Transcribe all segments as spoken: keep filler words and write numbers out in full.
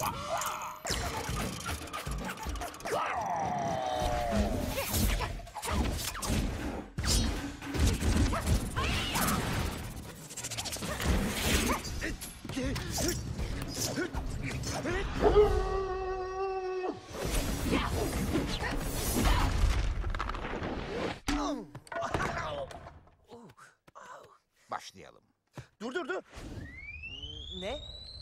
Başlayalım. Dur dur dur. Ne?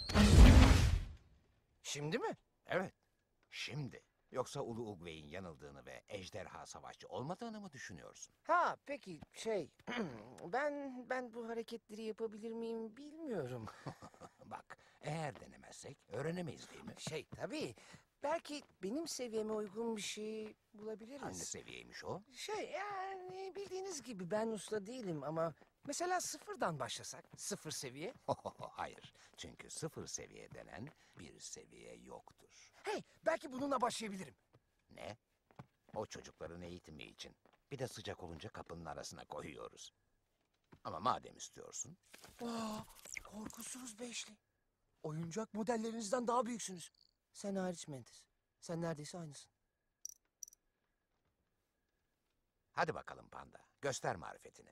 Şimdi mi? Evet, şimdi. Yoksa Ulu Ugvey'in yanıldığını ve ejderha savaşçı olmadığını mı düşünüyorsun? Ha peki şey ben ben bu hareketleri yapabilir miyim bilmiyorum. Bak, eğer denemezsek öğrenemeyiz değil mi? Şey tabii belki benim seviyeme uygun bir şey bulabiliriz. Hangi seviyeymiş o? Şey yani bildiğiniz gibi ben usta değilim ama mesela sıfırdan başlasak sıfır seviye. Hayır, çünkü sıfır seviye denen bir seviye yoktur. Hey belki bununla başlayabilirim. Ne? O çocukların eğitimi için. Bir de sıcak olunca kapının arasına koyuyoruz. Ama madem istiyorsun... Aa, korkusuz beşli. Oyuncak modellerinizden daha büyüksünüz. Sen hariç Mendes. Sen neredeyse aynısın. Hadi bakalım panda, göster marifetini.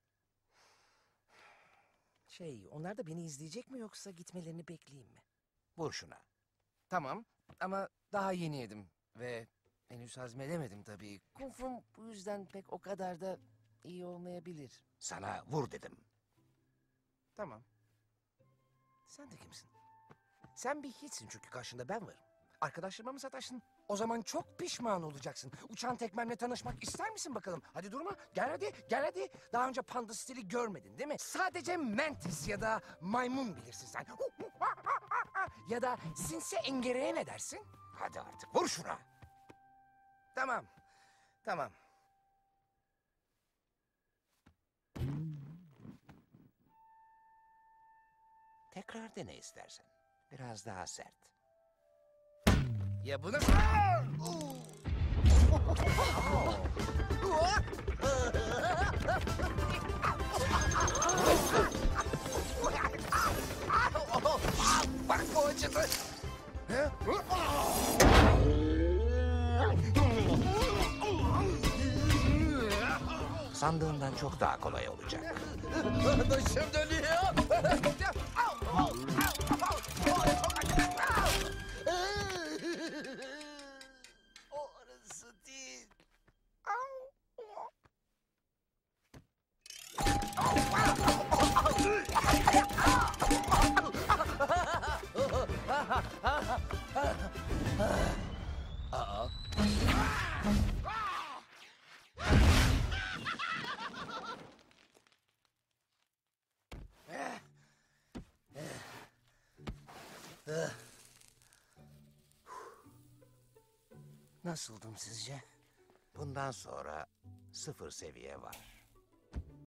Şey onlar da beni izleyecek mi yoksa gitmelerini bekleyeyim mi? Vur şuna. Tamam ama daha yeni yedim ve henüz hazmedemedim tabii. Kung Fu'm bu yüzden pek o kadar da iyi olmayabilir. Sana vur dedim. Tamam. Sen de kimsin? Sen bir hiçsin çünkü karşında ben varım. Arkadaşlarıma mı sataştın? O zaman çok pişman olacaksın. Uçan tekmenle tanışmak ister misin bakalım? Hadi durma. Gel hadi, gel hadi. Daha önce panda stili görmedin değil mi? Sadece Mantis ya da maymun bilirsin sen. Ya da sinsi engereye ne dersin? Hadi artık vur şuna. Tamam, tamam. Tekrar dene istersen. Biraz daha sert. Ya bunu... Bak bu acıdı. Sandığından çok daha kolay olacak. Başım dönüyor. O arası değil. Aa. Nasıldım sizce? Bundan sonra sıfır seviye var.